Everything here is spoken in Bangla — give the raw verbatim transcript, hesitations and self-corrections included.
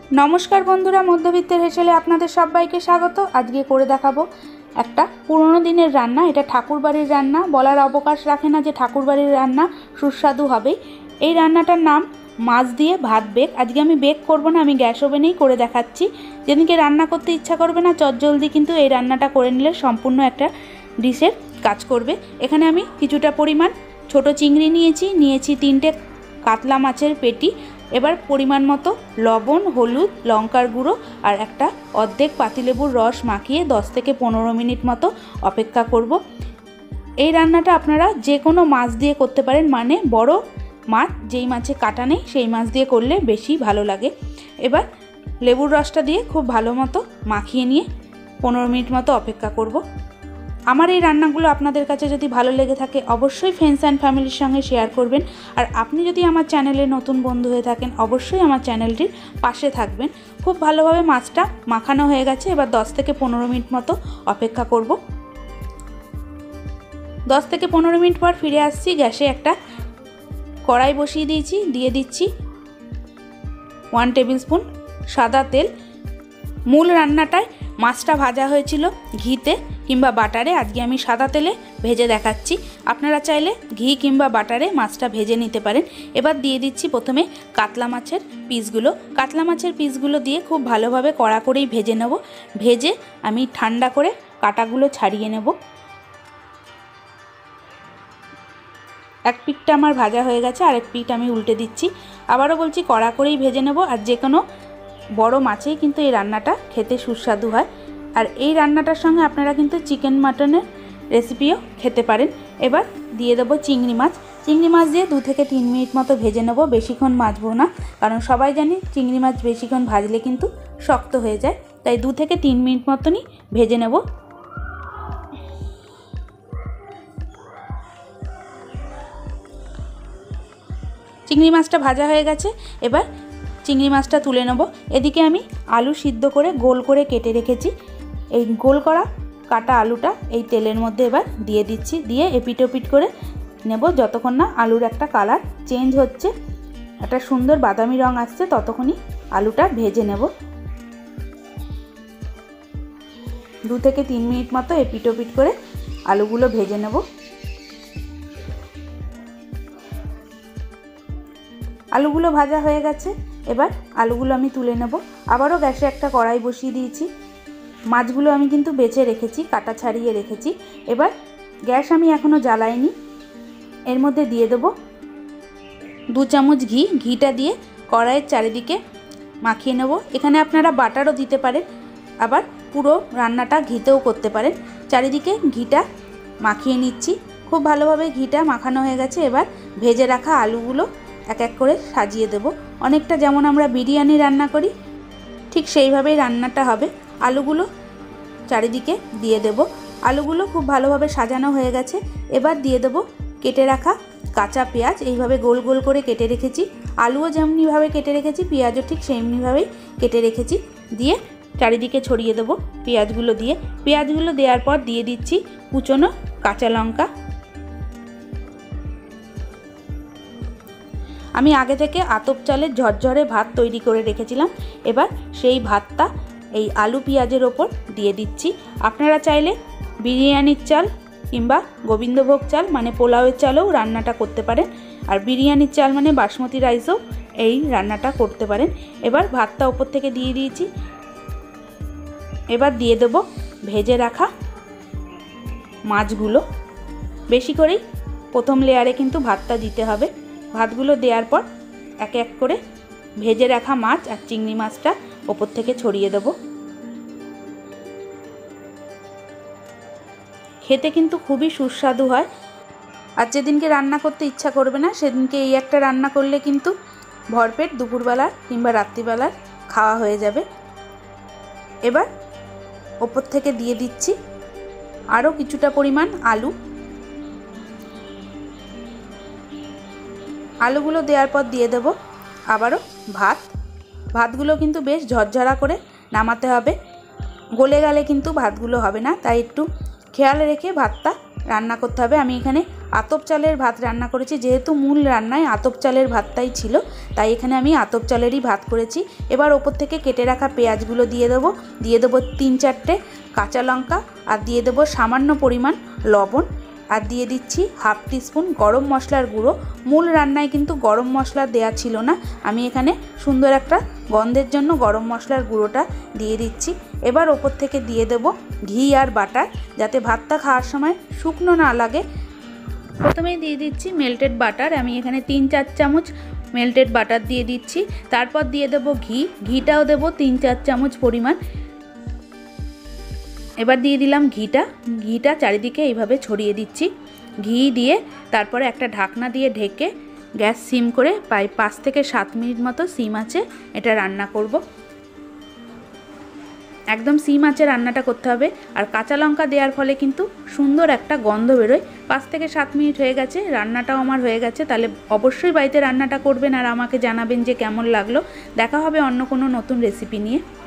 नमस्कार बंधुरा मध्यबित्तेर हेसेले आपनादेर सबाइके स्वागत। आजके करे देखाबो एकटा पुरानो दिनेर रान्ना। एटा ठाकुर बाड़िर रान्ना, बलार अवकाश राखे ना जे ठाकुर बाड़िर रान्ना सुस्वादु हबेई। एई रान्नाटार नाम माछ दिए भात बेक। आजके आमि बेक करब ना, आमि ग्यास ओभेनेई करे देखाच्छि। जेदिनके रान्ना करते इच्छा करबे ना चटजलदि किन्तु एई रान्नाटा करे निले सम्पूर्ण एकटा डिशेर काज करबे। एखाने आमि किछुटा परिमाण छोटो चिंगड़ी नियेछि, नियेछि तीनटे कातला माछेर पेटी। एबार परिमाण मतो लवण, हलुद, लंकार गुड़ो और एकटा अर्धेक पातिलेबुर रस माखिए दस थेके पंद्रह मिनट मतो अपेक्षा करब। এই রান্নাটা আপনারা যে কোনো মাছ দিয়ে করতে পারেন, মানে বড় মাছ যেই মাছে কাটা নেই সেই মাছ দিয়ে করলে বেশি ভালো লাগে। এবার লেবুর রসটা দিয়ে খুব ভালো মতো মাখিয়ে নিয়ে পনেরো মিনিট মতো অপেক্ষা করব। আমার এই রান্নাগুলো আপনাদের কাছে যদি ভালো লেগে থাকে অবশ্যই ফ্রেন্ডস অ্যান্ড ফ্যামিলির সঙ্গে শেয়ার করবেন। আর আপনি যদি আমার চ্যানেলে নতুন বন্ধু হয়ে থাকেন অবশ্যই আমার চ্যানেলটির পাশে থাকবেন। খুব ভালোভাবে মাছটা মাখানো হয়ে গেছে। এবার দশ থেকে পনেরো মিনিট মতো অপেক্ষা করব। দশ থেকে পনেরো মিনিট পর ফিরে আসছি। গ্যাসে একটা কড়াই বসিয়ে দিয়েছি, দিয়ে দিচ্ছি ওয়ান টেবিল স্পুন সাদা তেল। মূল রান্নাটায় মাছটা ভাজা হয়েছিল ঘিতে কিংবা বাটারে, আজকে আমি সাদা তেলে ভেজে দেখাচ্ছি। আপনারা চাইলে ঘি কিংবা বাটারে মাছটা ভেজে নিতে পারেন। এবার দিয়ে দিচ্ছি প্রথমে কাতলা মাছের পিসগুলো। কাতলা মাছের পিসগুলো দিয়ে খুব ভালোভাবে কড়া করেই ভেজে নেব। ভেজে আমি ঠান্ডা করে কাটাগুলো ছাড়িয়ে নেব। এক পিঠটা আমার ভাজা হয়ে গেছে, আরেক পিঠ আমি উল্টে দিচ্ছি। আবারও বলছি কড়া করেই ভেজে নেব। আর যে কোনো বড় মাছেই কিন্তু এই রান্নাটা খেতে সুস্বাদু হয়। আর এই রান্নাটার সঙ্গে আপনারা কিন্তু চিকেন মাটনের রেসিপিও খেতে পারেন। এবার দিয়ে দেবো চিংড়ি মাছ। চিংড়ি মাছ দিয়ে দু থেকে তিন মিনিট মতো ভেজে নেব, বেশিক্ষণ ভাজবো না, কারণ সবাই জানি চিংড়ি মাছ বেশিক্ষণ ভাজলে কিন্তু শক্ত হয়ে যায়। তাই দু থেকে তিন মিনিট মতনই ভেজে নেব। চিংড়ি মাছটা ভাজা হয়ে গেছে। এবার চিংড়ি মাছটা তুলে নেব। এদিকে আমি আলু সিদ্ধ করে গোল করে কেটে রেখেছি। এই গোল করা কাটা আলুটা এই তেলের মধ্যে এবার দিয়ে দিচ্ছি। দিয়ে এপিট ওপিট করে নেব যতক্ষণ না আলুর একটা কালার চেঞ্জ হচ্ছে, একটা সুন্দর বাদামি রং আসছে, ততক্ষণই আলুটা ভেজে নেব। দু থেকে তিন মিনিট মতো এপিট ওপিট করে আলুগুলো ভেজে নেব। আলুগুলো ভাজা হয়ে গেছে। এবার আলুগুলো আমি তুলে নেব। আবারও গ্যাসে একটা কড়াই বসিয়ে দিয়েছি। মাছগুলো আমি কিন্তু বেছে রেখেছি, কাটা ছাড়িয়ে রেখেছি। এবার গ্যাস আমি এখনও জ্বালাইনি। এর মধ্যে দিয়ে দেব দু চামচ ঘি। ঘিটা দিয়ে কড়াইয়ের চারিদিকে মাখিয়ে নেব। এখানে আপনারা বাটারও দিতে পারেন, আবার পুরো রান্নাটা ঘিতেও করতে পারেন। চারিদিকে ঘিটা মাখিয়ে নিচ্ছি। খুব ভালোভাবে ঘিটা মাখানো হয়ে গেছে। এবার ভেজে রাখা আলুগুলো এক এক করে সাজিয়ে দেব। অনেকটা যেমন আমরা বিরিয়ানি রান্না করি ঠিক সেইভাবেই রান্নাটা হবে। আলুগুলো চারিদিকে দিয়ে দেব। আলুগুলো খুব ভালোভাবে সাজানো হয়ে গেছে। এবার দিয়ে দেব কেটে রাখা কাঁচা পেঁয়াজ। এইভাবে গোল গোল করে কেটে রেখেছি। আলুও যেমনিভাবে কেটে রেখেছি পেঁয়াজও ঠিক সেমনিভাবেই কেটে রেখেছি। দিয়ে চারিদিকে ছড়িয়ে দেব পেঁয়াজগুলো দিয়ে। পেঁয়াজগুলো দেওয়ার পর দিয়ে দিচ্ছি কুচনো কাঁচা লঙ্কা। আমি আগে থেকে আতপ চালের ঝরঝরে ভাত তৈরি করে রেখেছিলাম। এবার সেই ভাতটা এই আলু পেঁয়াজের ওপর দিয়ে দিচ্ছি। আপনারা চাইলে বিরিয়ানির চাল কিংবা গোবিন্দভোগ চাল মানে পোলাওয়ের চালেও রান্নাটা করতে পারেন। আর বিরিয়ানির চাল মানে বাসমতি রাইসও এই রান্নাটা করতে পারেন। এবার ভাতটা ওপর থেকে দিয়ে দিয়েছি। এবার দিয়ে দেব ভেজে রাখা মাছগুলো। বেশি করেই প্রথম লেয়ারে কিন্তু ভাতটা দিতে হবে। ভাতগুলো দেওয়ার পর এক এক করে ভেজে রাখা মাছ আর চিংড়ি মাছটা ওপর থেকে ছড়িয়ে দেব। খেতে কিন্তু খুবই সুস্বাদু হয়। আর যেদিনকে রান্না করতে ইচ্ছা করবে না সেদিনকে এই একটা রান্না করলে কিন্তু ভরপেট দুপুরবেলা কিংবা রাত্রিবেলার খাওয়া হয়ে যাবে। এবার ওপর থেকে দিয়ে দিচ্ছি আরও কিছুটা পরিমাণ আলু। আলুগুলো দেওয়ার পর দিয়ে দেব আবারও ভাত। ভাতগুলো কিন্তু বেশ ঝরঝরা করে নামাতে হবে, গলে গেলে কিন্তু ভাতগুলো হবে না, তাই একটু খেয়াল রেখে ভাতটা রান্না করতে হবে। আমি এখানে আতপ চালের ভাত রান্না করেছি। যেহেতু মূল রান্নায় আতপ চালের ভাতটাই ছিল, তাই এখানে আমি আতপ চালেরই ভাত করেছি। এবার ওপর থেকে কেটে রাখা পেঁয়াজগুলো দিয়ে দেবো, দিয়ে দেবো তিন চারটে কাঁচা লঙ্কা, আর দিয়ে দেবো সামান্য পরিমাণ লবণ, আর দিয়ে দিচ্ছি হাফ টিস্পুন গরম মশলার গুঁড়ো। মূল রান্নায় কিন্তু গরম মশলা দেয়া ছিল না, আমি এখানে সুন্দর একটা গন্ধের জন্য গরম মশলার গুঁড়োটা দিয়ে দিচ্ছি। এবার ওপর থেকে দিয়ে দেব ঘি আর বাটার, যাতে ভাতটা খাওয়ার সময় শুকনো না লাগে। প্রথমেই দিয়ে দিচ্ছি মেল্টেড বাটার, আমি এখানে তিন চার চামচ মেল্টেড বাটার দিয়ে দিচ্ছি। তারপর দিয়ে দেব ঘি, ঘিটাও দেবো তিন চার চামচ পরিমাণ। এবার দিয়ে দিলাম ঘিটা, ঘিটা চারিদিকে এইভাবে ছড়িয়ে দিচ্ছি। ঘি দিয়ে তারপরে একটা ঢাকনা দিয়ে ঢেকে গ্যাস সিম করে প্রায় পাঁচ থেকে সাত মিনিট মতো সিম আঁচে এটা রান্না করব। একদম সিম আঁচে রান্নাটা করতে হবে, আর কাঁচা লঙ্কা দেওয়ার ফলে কিন্তু সুন্দর একটা গন্ধ বেরোয়। পাঁচ থেকে সাত মিনিট হয়ে গেছে, রান্নাটাও আমার হয়ে গেছে। তাহলে অবশ্যই বাড়িতে রান্নাটা করবেন আর আমাকে জানাবেন যে কেমন লাগলো। দেখা হবে অন্য কোনো নতুন রেসিপি নিয়ে।